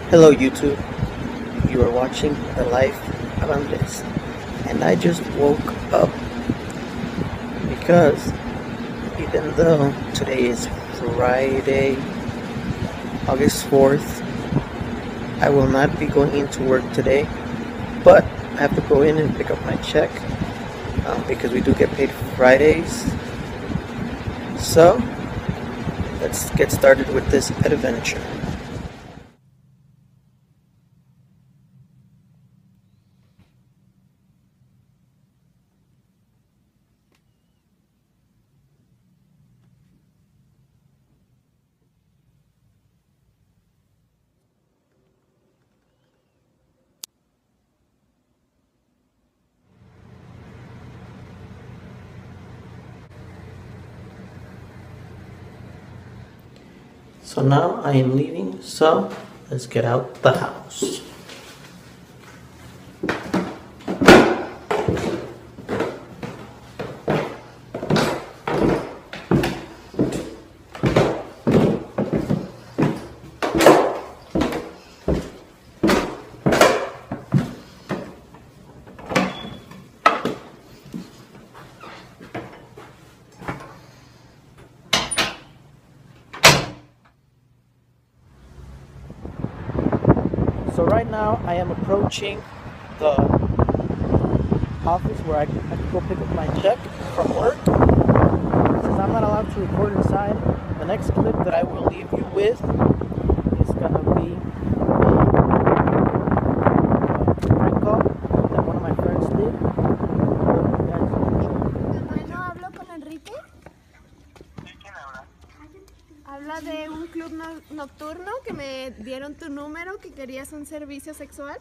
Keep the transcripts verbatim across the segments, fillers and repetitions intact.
Hello YouTube, you are watching The Life of Andres, and I just woke up because even though today is Friday, August fourth, I will not be going into work today, but I have to go in and pick up my check um, because we do get paid Fridays. So let's get started with this adventure. So now I am leaving, so let's get out the house. So right now I am approaching the office where I have to go pick up my check from work. Since I'm not allowed to record inside, the next clip that I will leave you with is gonna be a prank call that one of my friends did. Bueno, hablo con Enrique. Habla de un club no nocturno que me dieron tu número, que querías un servicio sexual.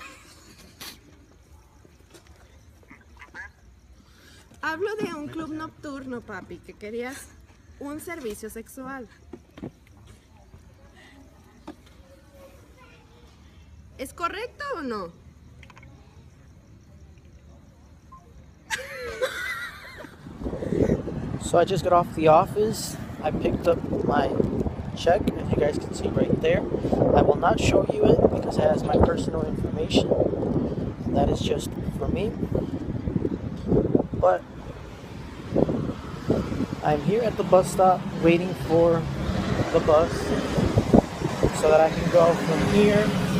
Hablo de un club nocturno, papi, que querías un servicio sexual. ¿Es correcto o no? So I just got off the office. I picked up my check, as you guys can see right there. I will not show you it because it has my personal information. That is just for me. But I'm here at the bus stop waiting for the bus so that I can go from here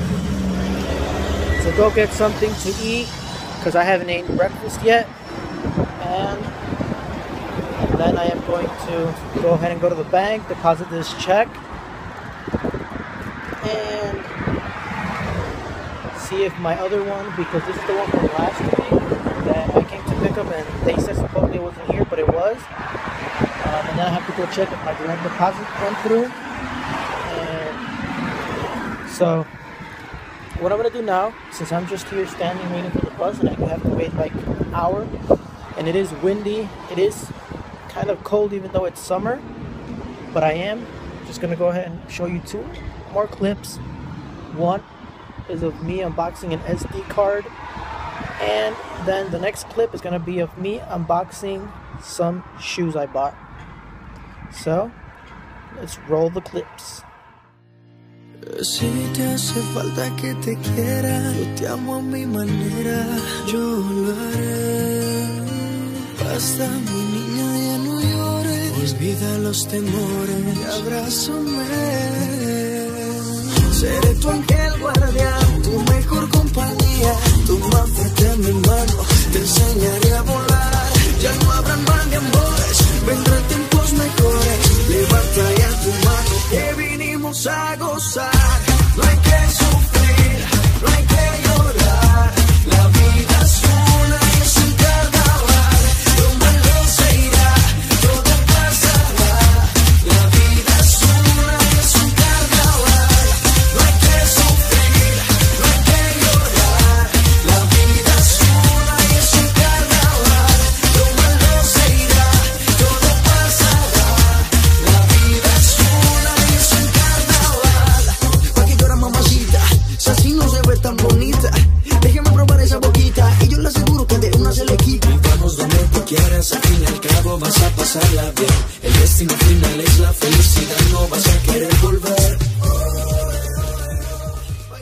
to go get something to eat because I haven't eaten breakfast yet. And then I am going to go ahead and go to the bank, deposit this check, and see if my other one, because this is the one from last week that I came to pick up and they said supposedly it wasn't here, but it was. Um, and then I have to go check if my direct deposit went through. And so what I'm going to do now, since I'm just here standing waiting for the bus and I do have to wait like an hour, and it is windy, it is kind of cold even though it's summer, but I am just gonna go ahead and show you two more clips. One is of me unboxing an S D card, and then the next clip is gonna be of me unboxing some shoes I bought. So let's roll the clips. Si te hace falta que te quiera, yo te amo a mi manera, yo lo haré. Basta, mi niña, ya no llores, olvida los temores y abrázame. Seré tu ángel guardián, tu mejor compañía, tu más fuerte mi mano, te enseñaré a volar. Ya no habrán mal de amores, vendrán tiempos mejores, levanta ya tu mano, que vinimos a gozar. No hay que sufrir, no hay que llorar, la vida es una y es un carnaval. Lo malo se irá, todo pasará, la vida es una y es un carnaval. No hay que sufrir, no hay que llorar, la vida es una y es un carnaval. Lo malo se irá, todo pasará, la vida es una y es un carnaval. Pa' que llora mamacita, si así no se ve tan bonita, déjame probar esa boquita y yo le aseguro que de una se le quita. Y vamos donde tú quieras, al fin y al cabo vas a pasarla bien. El destino final es la felicidad, no vas a querer volver.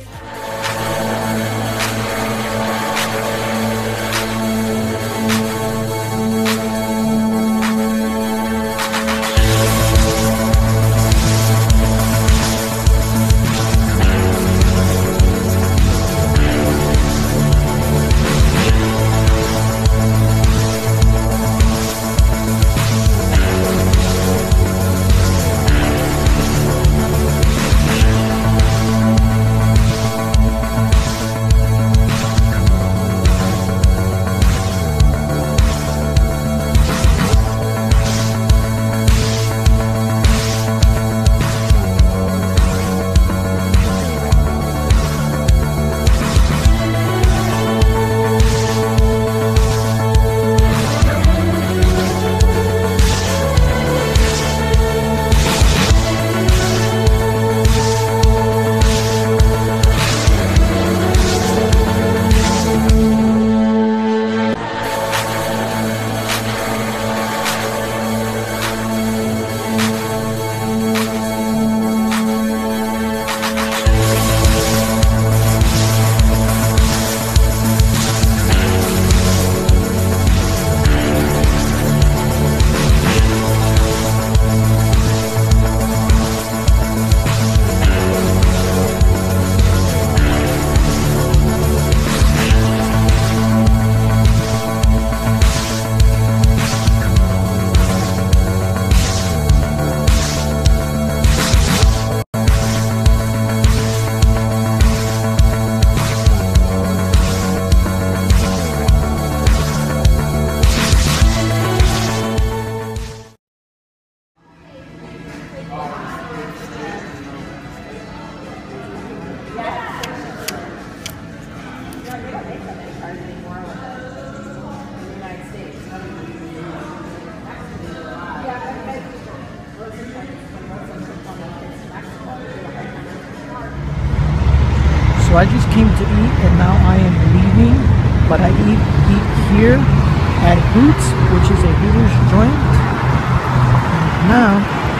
So I just came to eat and now I am leaving, but I eat, eat here at Boots, which is a Hooters joint. And now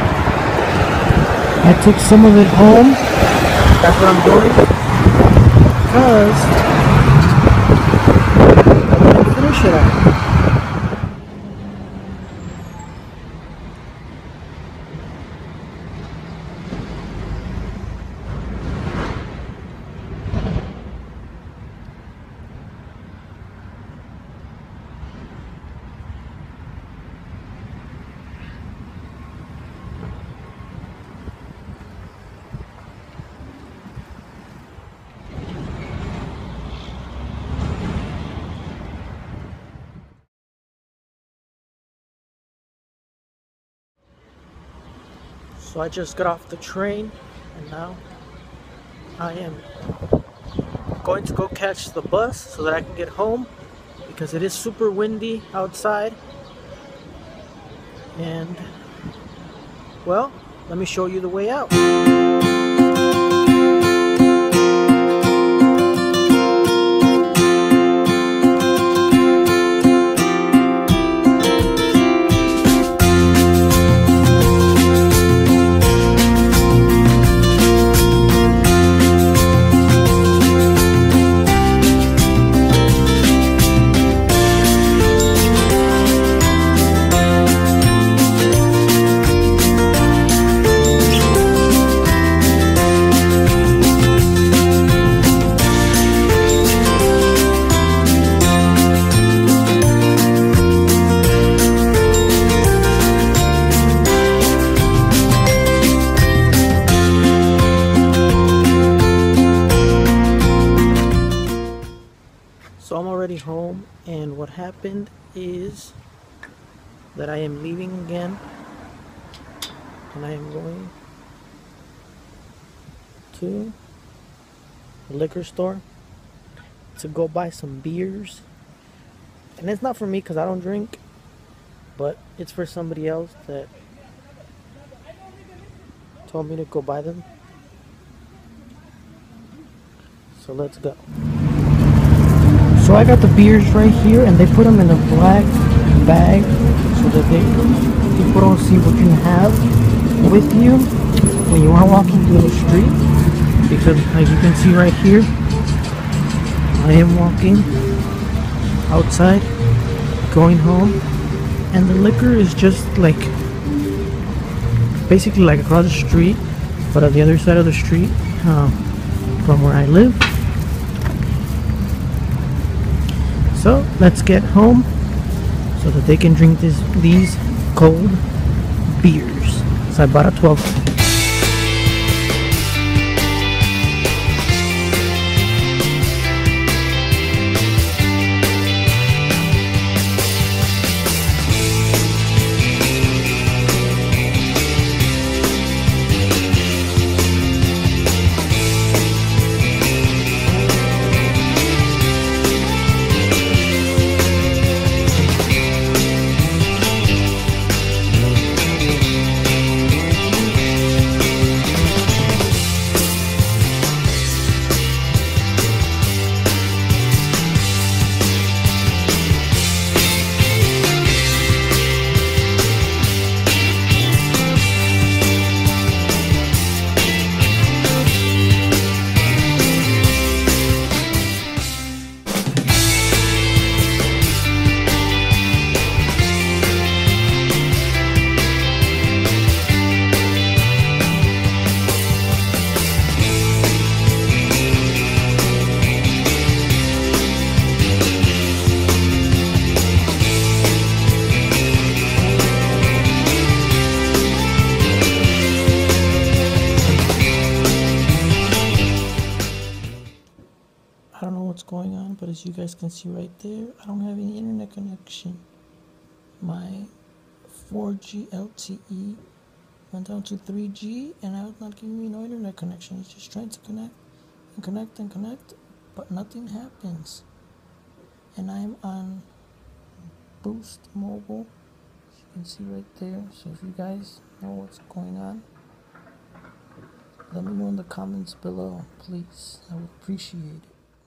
I took some of it home. That's what I'm doing, because I'm gonna finish it up. So I just got off the train and now I am going to go catch the bus so that I can get home, because it is super windy outside. And well, let me show you the way out. So I'm already home, and what happened is that I am leaving again, and I am going to the liquor store to go buy some beers. And it's not for me because I don't drink, but it's for somebody else that told me to go buy them. So let's go. So I got the beers right here, and they put them in a black bag so that they people don't see what you have with you when you are walking through the street. Because as you can see right here, I am walking outside, going home, and the liquor is just like basically like across the street, but on the other side of the street um, from where I live. So let's get home so that they can drink this, these cold beers. So I bought a twelve. I don't know what's going on, but as you guys can see right there, I don't have any internet connection. My four G L T E went down to three G, and I was not giving me no internet connection. It's just trying to connect and connect and connect, but nothing happens. And I'm on Boost Mobile, as you can see right there. So if you guys know what's going on, Let me know in the comments below, please. I would appreciate it.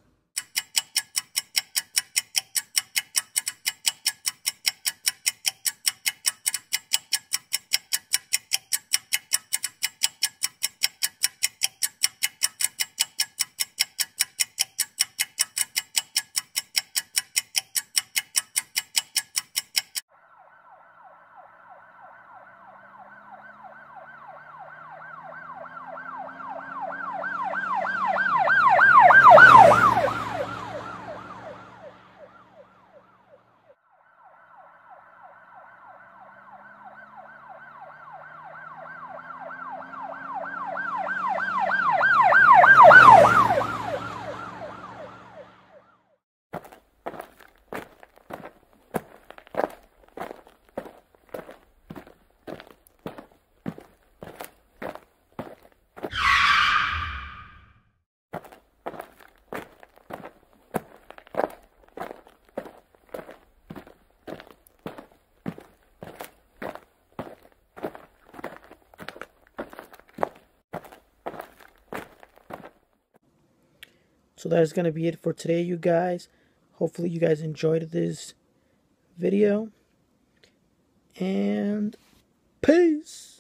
So that's going to be it for today, you guys. Hopefully you guys enjoyed this video. And peace.